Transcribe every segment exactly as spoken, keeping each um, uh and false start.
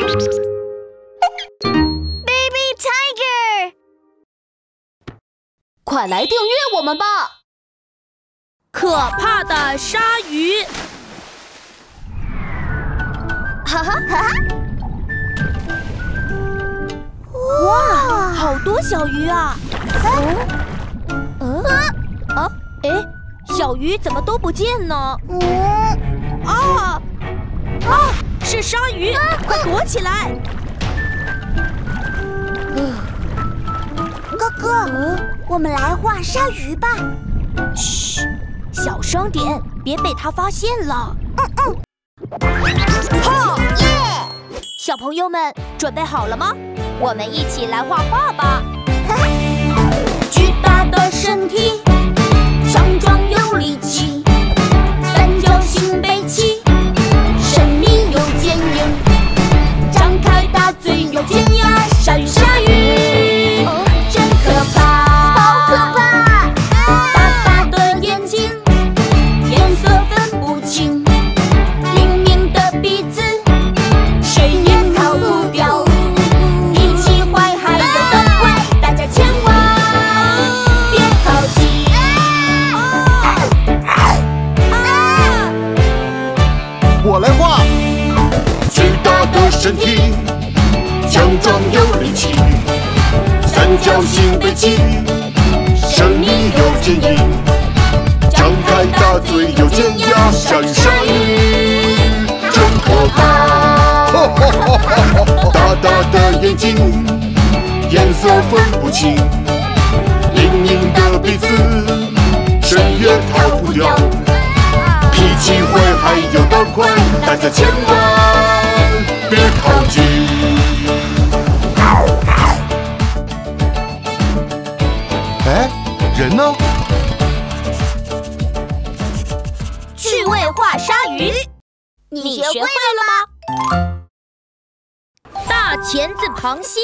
Baby Tiger， 快来订阅我们吧！ 可怕的鲨鱼。 哈哈哈哈！ 哇，好多小鱼啊！ 嗯啊，哎，小鱼怎么都不见呢？ 嗯啊啊，是鲨鱼！快躲起来！ 哥哥，我们来画鲨鱼吧。 嘘，小声点，别被他发现了。 嗯嗯。 哈！ 耶！ 小朋友们准备好了吗？我们一起来画画吧。巨大的身体，强壮有力气，三角形背鳍，神秘又坚硬，张开大嘴有尖牙，鲨鱼鲨鱼，哦，真可怕， 好可怕！ 大大的眼睛，颜色分不清，灵敏的鼻子，谁也逃不掉。脾气坏还有的坏，大家千万别靠近。 我来画，巨大的身体，强壮有力气，三角形背鳍，神秘又坚硬，张开大嘴有尖牙，鲨鱼鲨鱼真可怕！大大的眼睛，颜色分不清，灵敏的鼻子，谁也逃不掉。脾气坏还有得快，大家千万别靠近。哎，人呢？ 趣味画鲨鱼，你学会了吗？大钳子螃蟹。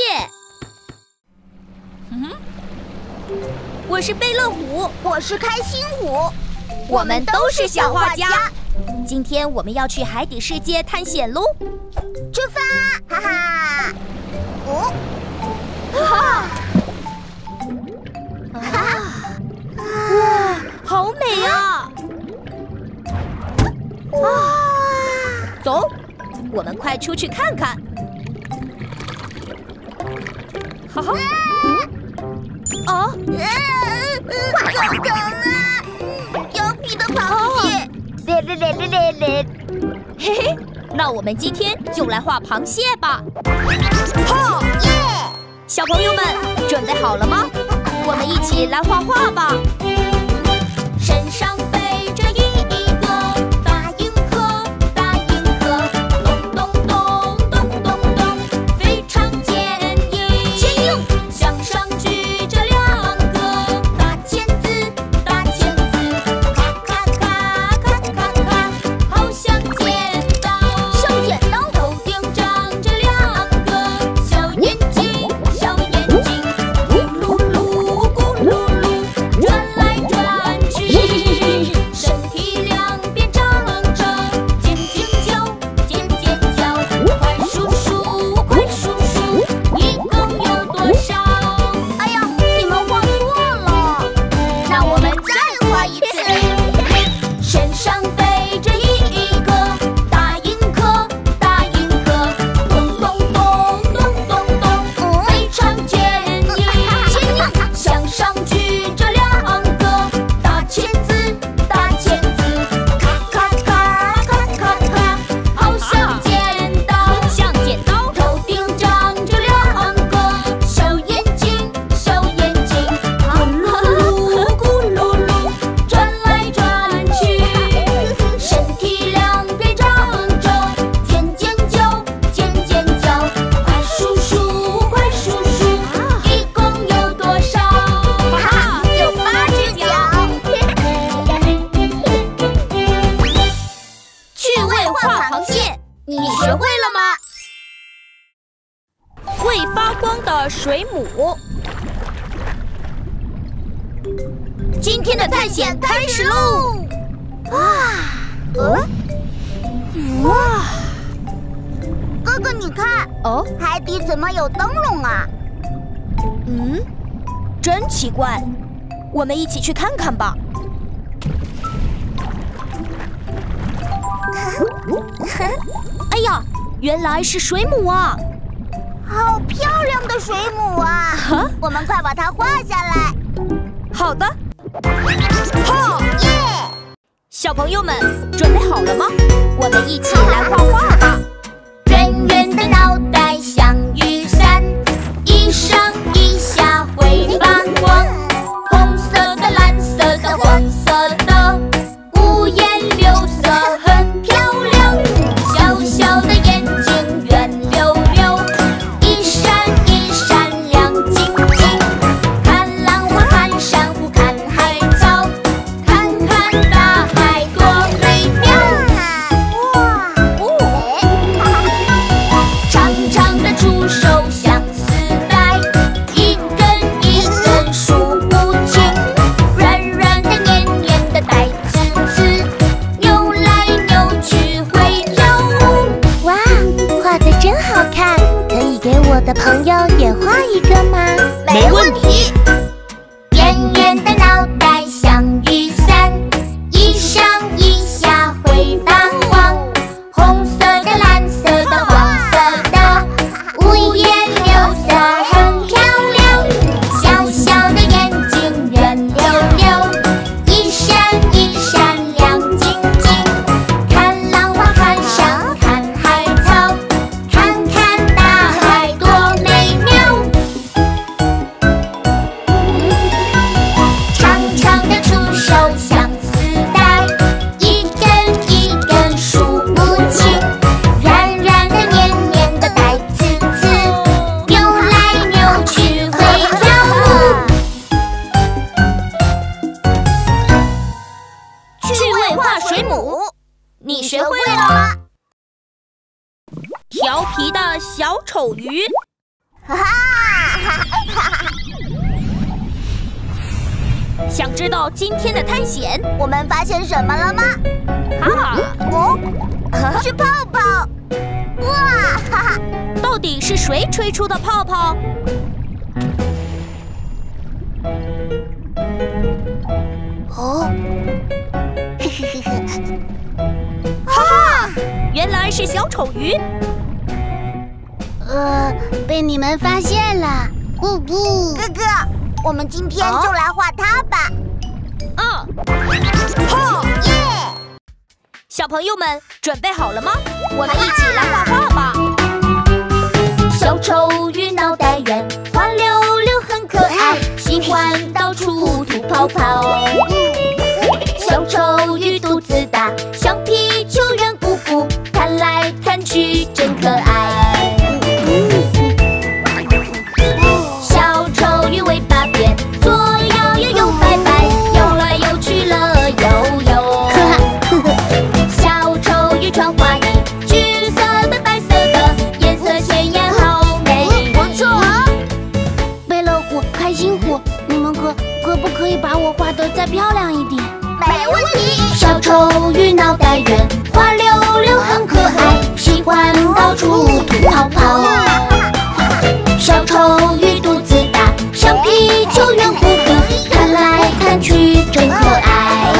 嗯哼，我是贝乐虎， 我是开心虎， 我们都是小画家。今天我们要去海底世界探险喽！ 出发！哈哈！哦， 哈哈！啊！哇，好美啊！ 哇！ 走，我们快出去看看。哈哈！啊！ 好疼啊！调皮的螃蟹！咧咧咧咧咧咧！ 嘿嘿，那我们今天就来画螃蟹吧！ 哈！耶！ 小朋友们准备好了吗？我们一起来画画吧！身上背着一个大银河，大银河，咚咚咚咚咚咚，非常坚硬，坚硬。向上举着两个大钳子，大钳子，咔咔咔咔咔咔，好像剪刀， 像剪刀。 头顶长着两个小眼睛，小眼睛，咕噜噜咕噜噜，转来转去，身体两边长着尖尖角，尖尖角，快数数，快数数，一共有多少？ 哎呀，你们画错了，那我们再画一次。 身上背着一个大银河，大银河，咚咚咚咚咚咚，非常坚硬，坚硬。向上举着两个大钳子，大钳子，咔咔咔咔咔咔，好像剪刀，像剪刀。头顶长着两个小眼睛，小眼睛，咕噜噜咕噜噜，转来转去，身体两边长着尖尖角，尖尖角，快数数，快数数，一共有多少？ 哈，有八只脚。 趣味画螃蟹，你学会了吗？会发光的水母。今天的探险开始喽！ 哇！呃，哇！ 哥哥，你看， 哦， 海底怎么有灯笼啊？ 嗯，真奇怪，我们一起去看看吧。哎呀，原来是水母啊！ 好漂亮的水母啊！我们快把它画下来。 好的。哈！ 耶！ 小朋友们准备好了吗？我们一起来画画吧。 圆圆的脑袋像雨伞，一上一下会发光，红色的、蓝色的、黄色的，五颜六色很漂亮。小小的眼睛圆溜溜，一闪一闪亮晶晶。看浪花，看珊瑚，看海草，看看大海多美妙。长长的触手像丝带，一根一根数不清。软软的、黏黏的、带刺刺，扭来扭去会跳舞。 哇，画的真好看，可以给我的朋友也画一个吗？ 没问题。 圆圆的脑袋像雨伞，一上一下会发光。红色的、蓝色的、黄色的，五颜六色很漂亮。小小的眼睛圆溜溜，一闪一闪亮晶晶。看浪花，看珊瑚，看海草，看看大海多美妙。长长的触手像丝带，一根一根数不清。软软的、黏黏的、带刺刺，扭来扭去会跳舞。 趣味画水母，你学会了吗？调皮的小丑鱼， 哈哈！ 想知道今天的探险？ 我们发现什么了吗？ 哈， 哦，是泡泡！哇，哈哈！ 到底是谁吹出的泡泡？ 哦，嘿嘿嘿嘿！ 哈哈，原来是小丑鱼。 呃，被你们发现了。不不，哥哥，我们今天就来画它吧。 啊，哈！ 耶！ 小朋友们准备好了吗？我们一起来画画吧。 小丑鱼脑袋圆，滑溜溜很可爱，喜欢到处吐泡泡。小丑鱼肚子大，像皮球圆鼓鼓，看来看去真可爱。小丑鱼尾巴扁，左摇摇右摆摆，游来游去乐悠悠。小丑鱼穿花衣，橘色的、白色的，颜色鲜艳好美丽。 不错啊！贝乐虎、开心虎，你们可可不可以把我画得再漂亮一点？没问题。 小丑鱼脑袋圆，滑溜溜很可爱，喜欢到处吐泡泡。小丑鱼肚子大，像皮球圆鼓鼓，看来看去真可爱。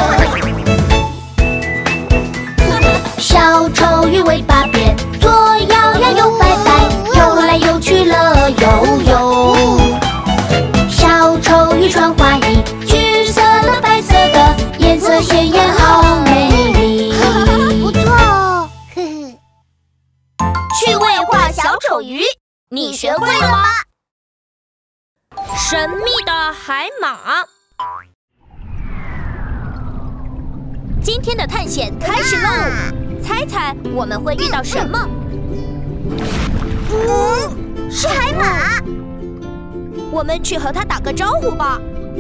小丑鱼尾巴扁，左摇摇右摆摆，游来游去乐悠悠。小丑鱼穿花衣，橘色的、白色的，颜色鲜艳好美丽。 不错哦，嘿嘿。 趣味画小丑鱼，你学会了吗？神秘的海马。今天的探险开始喽！猜猜我们会遇到什么？ 嗯，是海马。 我们去和它打个招呼吧。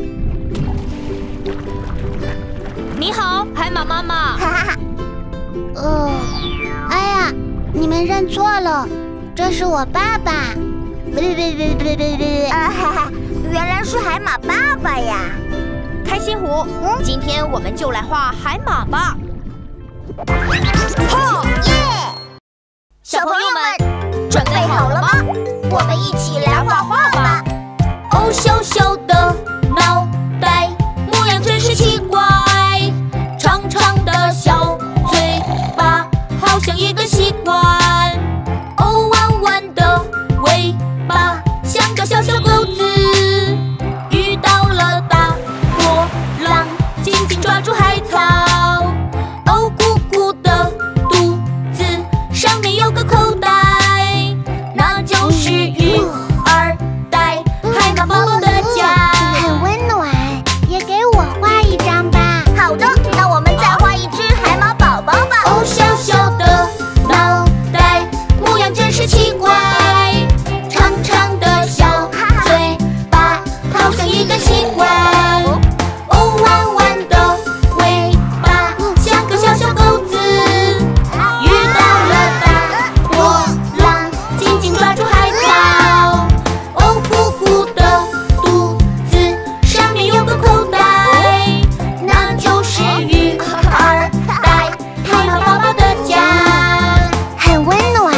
你好，海马妈妈。 哈哈哈。呃，哎呀，你们认错了，这是我爸爸。别别别别别别！啊哈哈，原来是海马爸爸呀！ 开心虎，嗯，今天我们就来画海马吧。哈！ 耶！ 小朋友们准备好了吗？我们一起来画画吧。 哦，小小的脑袋，模样真是奇怪。长长的小嘴巴，好像一个吸管。哦，弯弯的尾巴，像个小小钩子。遇到了大波浪，紧紧抓住海草。哦，鼓鼓的肚子，上面有个口袋，那就是鱼儿带海马宝宝的家。 很温暖，也给我画一张吧。好的，那我们再画一只海马宝宝吧。 哦，小小的脑袋，模样真是奇怪。长长的小嘴巴，好像一个吸管。哦，弯弯的尾巴，像个小小钩子。遇到了大波浪，紧紧抓住海草。哦，鼓鼓的肚子，上面有个口袋，那就是鱼儿带海马宝宝的家。 很温暖。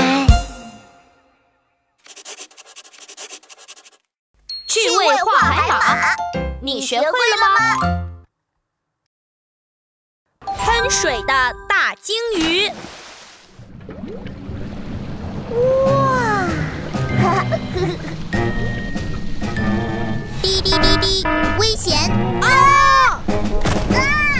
趣味画海马，你学会了吗？喷水的大鲸鱼。 哇！滴滴滴滴，危险！啊！啊！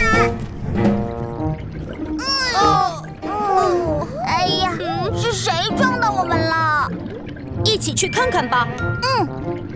哦哦！哎呀，是谁撞到我们了？ 一起去看看吧。 嗯。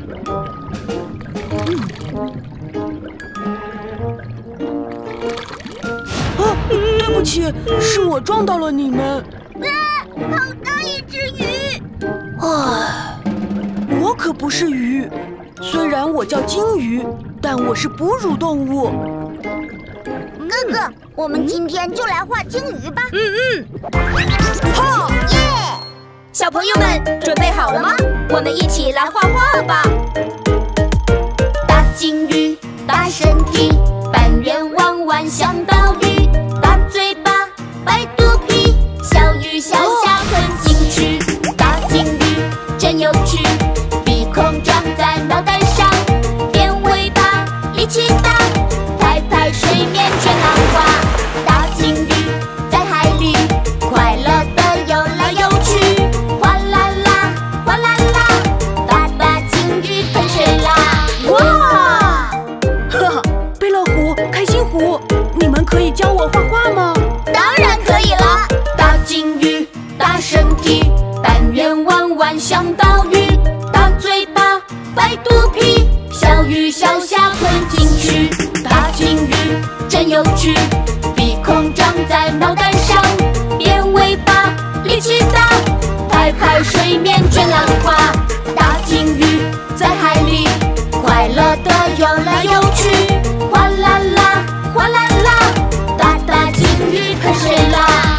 啊，对不起，是我撞到了你们。 好大一只鱼！ 唉，我可不是鱼，虽然我叫鲸鱼，但我是哺乳动物。 哥哥，我们今天就来画鲸鱼吧。 嗯嗯， 好耶！ 小朋友们准备好了吗？我们一起来画画吧。大鲸鱼，大身体，半圆弯弯像岛屿，大嘴巴，白肚皮，小鱼小虾混进去。大鲸鱼真有趣，鼻孔长在脑袋上，变尾巴，力气大，拍拍水面卷浪花。大鲸鱼在海里，快乐的游来游去，哗啦啦，哗啦啦，大大鲸鱼喷水啦！哇！ 哈哈，贝乐虎、开心虎，你们可以教我画画吗？ 当然可以了。大鲸鱼，大身体，半圆弯弯像岛屿，大嘴巴，白肚皮，小鱼小虾混进去。大鲸鱼真有趣，鼻孔长在脑袋上，变尾巴，力气大，拍拍水面卷浪花。大鲸鱼在海里，快乐的游来游去，哗啦啦，哗啦啦，大大鲸鱼喷水啦！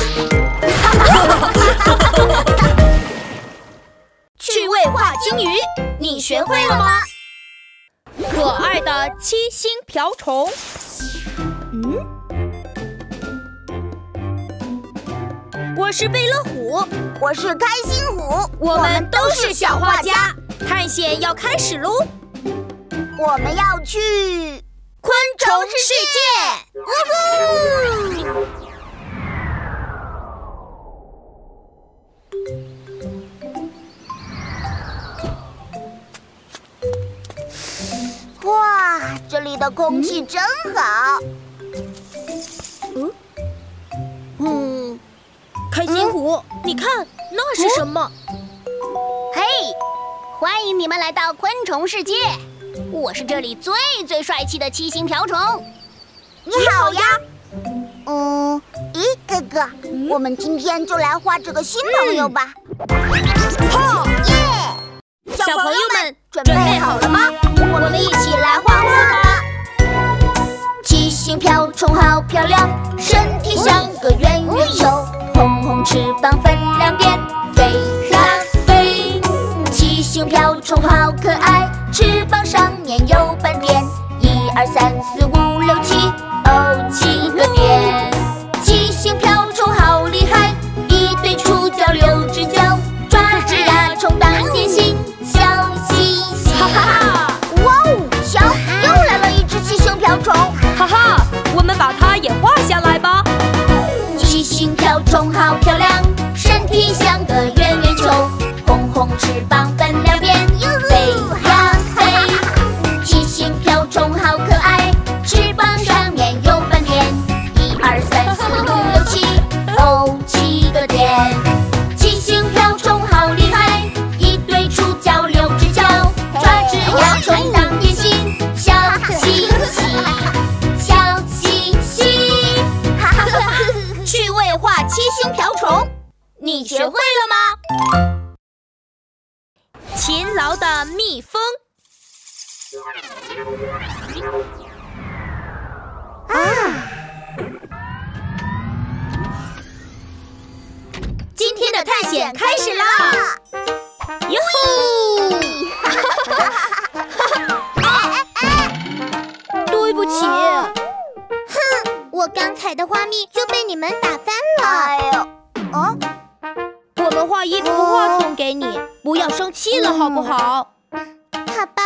趣味画鲸鱼，你学会了吗？可爱的七星瓢虫。嗯，我是贝勒虎， 我是开心虎， 我们都是小画家。探险要开始喽！ 我们要去昆虫世界。 呜呼！哇，这里的空气真好。 嗯嗯，开心虎，你看那是什么？ 嘿，欢迎你们来到昆虫世界！我是这里最最帅气的七星瓢虫。你好呀。嗯，咦，哥哥，嗯、我们今天就来画这个新朋友吧。 好耶！ 小朋友们准备好了吗？我们一起来画画吧。七星瓢虫好漂亮，身体像个圆圆球，红红翅膀分两边，飞呀飞。七星瓢虫好可爱，翅膀上面有斑点，一二三四五六七，哦，七个点。七星瓢虫好厉害，一对触角六只脚，抓着呀翅膀分两边，飞呀飞。七星瓢虫好可爱，翅膀上面有斑点，一二三四五六七，哦，七个点。七星瓢虫好厉害，一对触角六只脚，抓只瓢虫当点心，笑嘻嘻，笑嘻嘻。 趣味化七星瓢虫，你学会了吗？勤劳的蜜蜂。 啊！ 今天的探险开始啦！哟吼！对不起。 哼，我刚采的花蜜就被你们打翻了。哎呦，哦， 我们画一幅画送给你，不要生气了，好不好？ 好吧。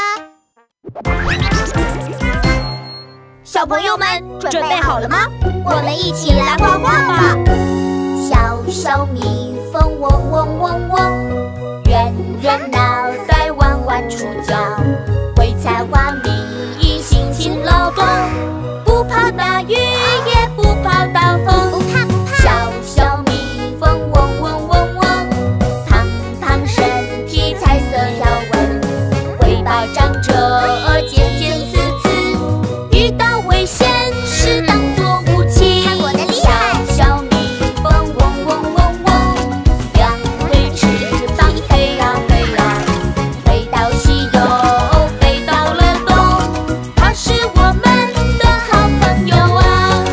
小朋友们准备好了吗？我们一起来画画吧。 小小蜜蜂嗡嗡嗡嗡，圆圆脑袋弯弯触角，会采花蜜，辛勤劳动，不怕大雨也不怕大风。不怕不怕。小小蜜蜂嗡嗡嗡嗡，胖胖身体彩色条纹，尾巴长着尖尖刺刺，遇到危险时当作武器。看我的厉害！小小蜜蜂嗡嗡嗡嗡，两对翅膀飞呀飞呀，飞到西游，飞到了东，它是我们的好朋友啊！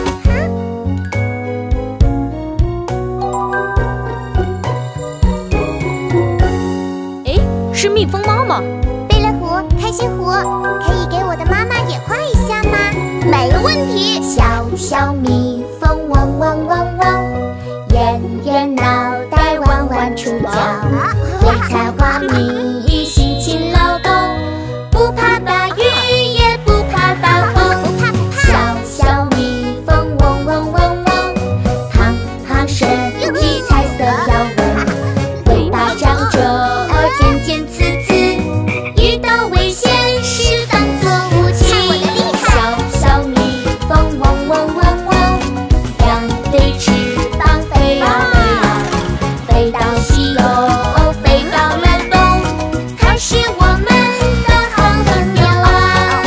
哎，是蜜蜂妈妈。 贝勒湖、开心湖，可以给我的妈妈也画一下吗？没问题。小小蜜蜂嗡嗡嗡嗡，圆圆脑袋弯弯触角，会采花蜜，辛勤劳动，不怕大雨也不怕大风。不怕不怕。小小蜜蜂嗡嗡嗡嗡，胖胖身体彩色条纹，尾巴长着尖尖刺刺，遇到危险时当作武器。看我的厉害！小小蜜蜂嗡嗡嗡嗡，两对翅膀飞呀飞呀，飞到西游，飞到了东，它是我们的好朋友啊！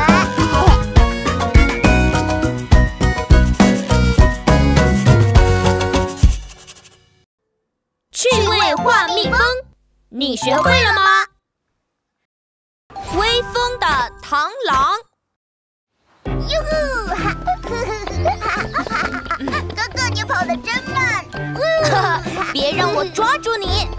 趣味画蜜蜂，你学会了吗？威风的螳螂。 哟呼！哥哥，你跑得真慢。 别让我抓住你！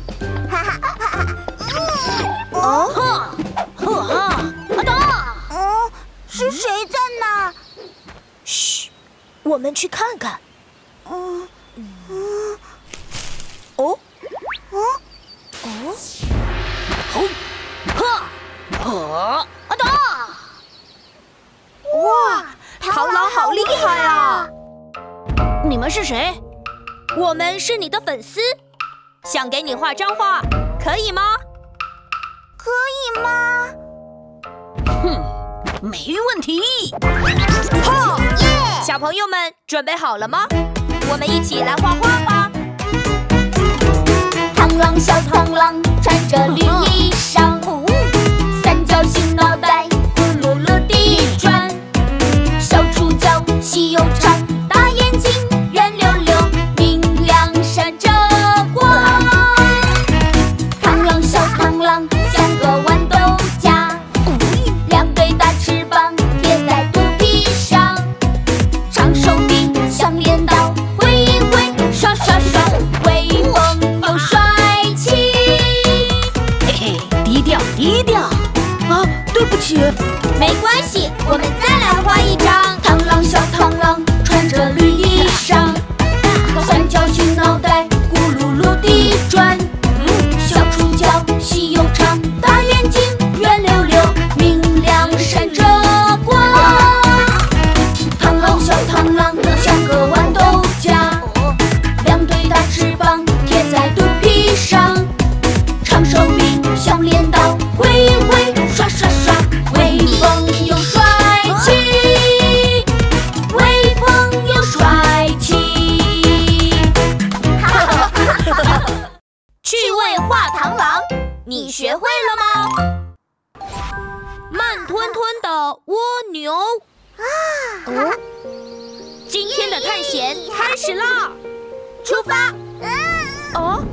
哦， 哈，呵哈，啊哒！ 哦，是谁在那？ 嘘，我们去看看。 嗯嗯， 哦， 哦， 哦， 吼，哈，呵，啊哒！ 哇，螳螂好厉害啊！ 你们是谁？我们是你的粉丝，想给你画张画，可以吗？ 可以吗？ 哼，没问题。哈， 耶！ 小朋友们准备好了吗？我们一起来画画吧。 螳螂小螳螂穿着绿衣裳，三角形脑袋咕噜噜地转，小触角细又长，大眼睛圆溜溜，明亮闪着光。螳螂小螳螂像个豌豆荚，两对大翅膀贴在肚皮上，长手臂像镰刀，挥一挥，刷刷刷，威风又帅气。 嘿嘿，低调低调。 啊，对不起。 没关系，我们再来画一张。 螳螂小螳螂穿着绿衣裳，三角形脑袋咕噜噜地转，小触角细又长，大眼睛圆溜溜，明亮闪着光。螳螂小螳螂像个豌豆荚，两对大翅膀贴在肚皮上，长味画螳螂，你学会了吗？慢吞吞的蜗牛啊！哦，今天的探险开始啦！出发！哦。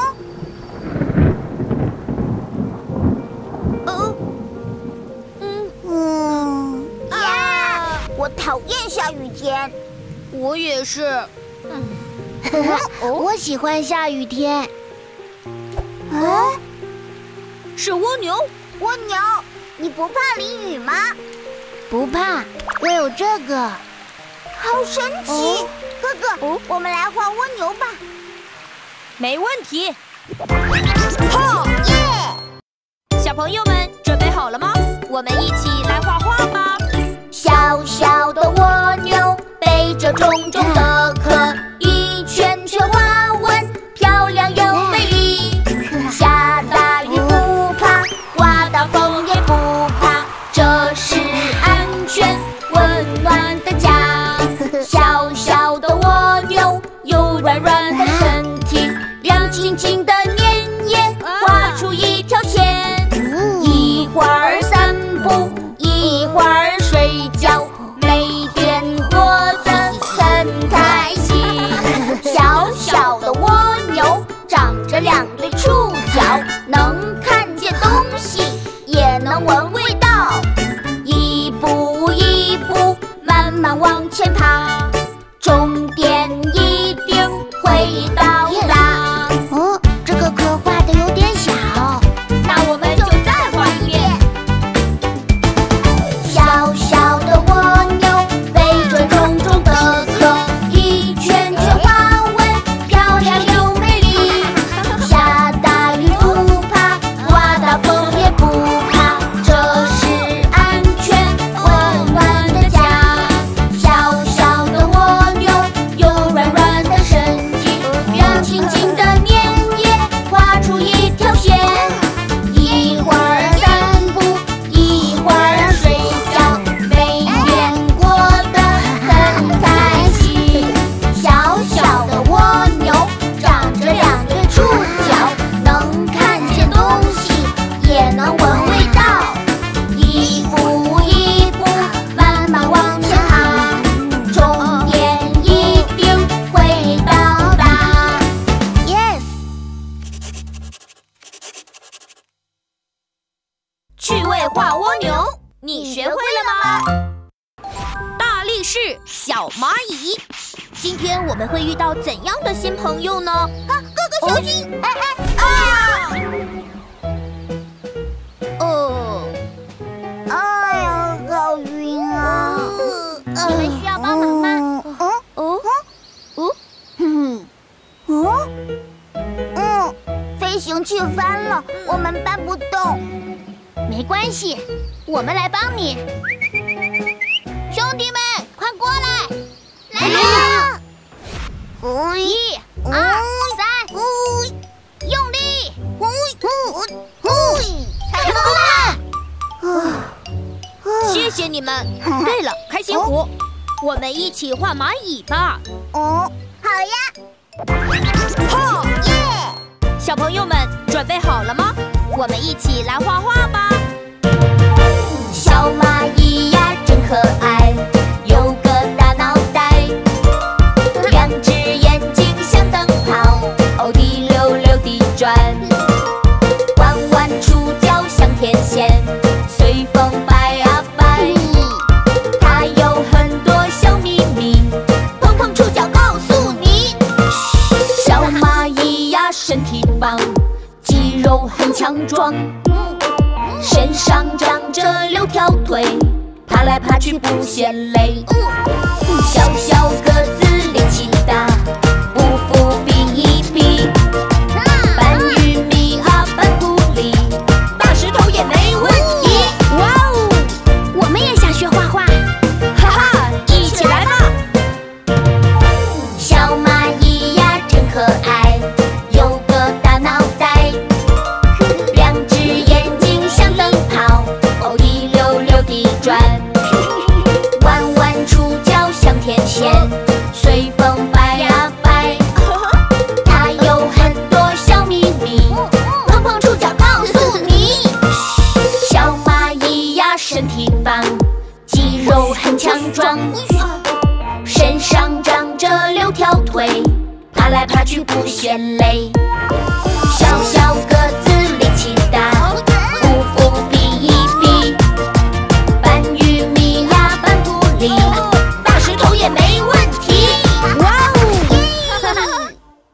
我讨厌下雨天， 我也是。嗯， 我喜欢下雨天。 啊， 是蜗牛。 蜗牛，你不怕淋雨吗？ 不怕，我有这个。 好神奇！哦、哥哥，哦、我们来画蜗牛吧。 没问题。哈！耶！小朋友们准备好了吗？我们一起来画画吧。 小小的蜗牛背着重重的壳，一圈圈花纹漂亮又美丽。下大雨不怕，刮大风也不怕，这是安全温暖的家。小小的蜗牛有软软的身体，亮晶晶的粘液画出一条线，一会儿散步，一会儿。 睡觉，每天过得很开心。小小的蜗牛长着两对触角，能看见东西，也能闻味道。一步一步慢慢往前爬，终点一定会到达。 哦，这个壳画的有点小， 那我们就再画一遍。 小小的蜗牛背着重重的壳，一圈圈花纹漂亮又美丽。下大雨不怕，刮大风也不怕，这是安全温暖的家。小小的蜗牛有软软的身体，亮晶晶的粘液画出一条线，一会儿散步，一会儿睡觉。 每天过得很开心。小小的蜗牛长着两对触角，能看见东西，也能闻味道。一步一步慢慢往前爬，终点一定会到达。Yes。 趣味画蜗牛，你学会了吗？ 大力士、小蚂蚁，今天我们会遇到怎样的新朋友呢？啊， 哥哥小心！哎哎啊！ 哦， 哎呀，好晕啊！ 你们需要帮忙吗？ 哦哦哦，嗯哦，嗯，飞行器翻了，我们搬不动。 没关系，我们来帮你。 兄弟们，快过来！来了！一、二、三，用力！成功了！ 谢谢你们。对了，开心果，我们一起画蚂蚁吧。 哦，好呀！ 哈！ 耶！ 小朋友们准备好了吗？我们一起来画画吧。 小蚂蚁呀，真可爱。 有个大脑袋，两只眼睛像灯泡，哦滴溜溜地转，弯弯触角像天线，随风摆啊摆。它有很多小秘密，碰碰触角告诉你。小蚂蚁呀，身体棒，肌肉很强壮，身上长着六条腿。 爬来爬去不嫌累，小小个子力气大，不服比一比。搬玉米啊，搬谷粒，大石头也没问题。 哇哦，我们也想学画画， 哈哈，一起来吧！ 小蚂蚁呀，真可爱，有个大脑袋，两只眼睛像灯泡，哦一溜溜地转。 弯弯触角像天线。 去不嫌累。小小个子力气大，不服比一比。搬玉米呀搬土里，大石头也没问题。哇哦！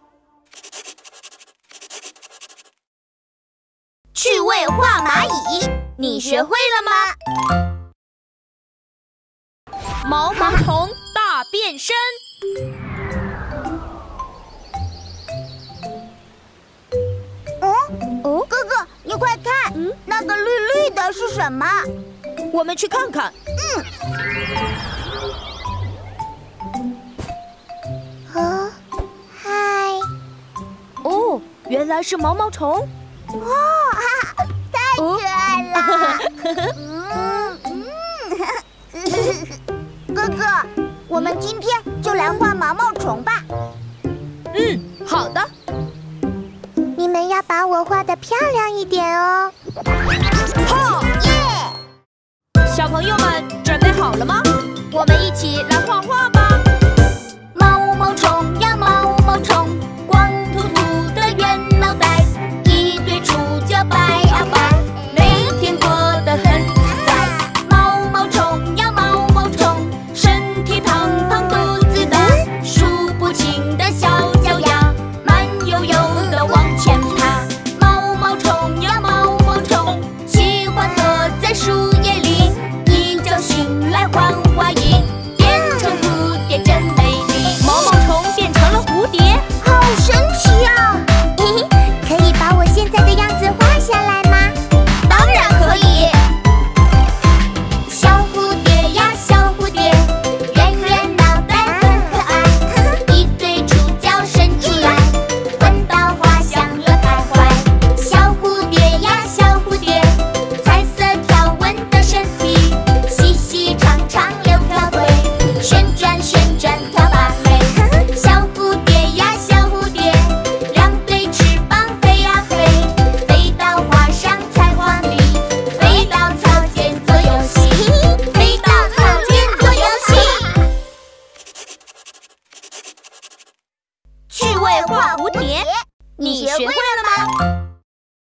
趣味画蚂蚁，你学会了吗？ 毛毛虫大变身。 哦，哥哥，你快看，嗯，那个绿绿的是什么？ 我们去看看。 嗯。啊，嗨。 哦，原来是毛毛虫。 哇，太可爱了！嗯嗯，哥哥，我们今天就来画毛毛虫吧。 嗯，好的。 你们要把我画得漂亮一点哦。 好， 耶！ 小朋友们准备好了吗？我们一起来画画吧。 毛毛虫呀毛毛虫，光秃秃的圆脑袋，一对触角摆啊摆，每天过得很自在。毛毛虫呀毛毛虫，身体胖胖肚子大，数不清的小脚丫，慢悠悠的往前爬。毛毛虫呀毛毛虫，喜欢躲在树叶里，一觉醒来换花衣，变成蝴蝶真美丽。 毛毛虫变成了蝴蝶， 好神奇啊！嘿嘿，可以把我现在的样子画下来吗？当然可以。 小蝴蝶呀小蝴蝶，圆圆脑袋很可爱，一对触角伸出来，闻到花香乐开怀。小蝴蝶呀小蝴蝶，彩色条纹的身体，细细长长六条腿，旋转旋转跳芭蕾。小蝴蝶呀小蝴蝶，两对翅膀飞呀飞，飞到花上采花蜜，飞到草间做游戏，飞到草间做游戏。 趣味画蝴蝶，你学会了吗？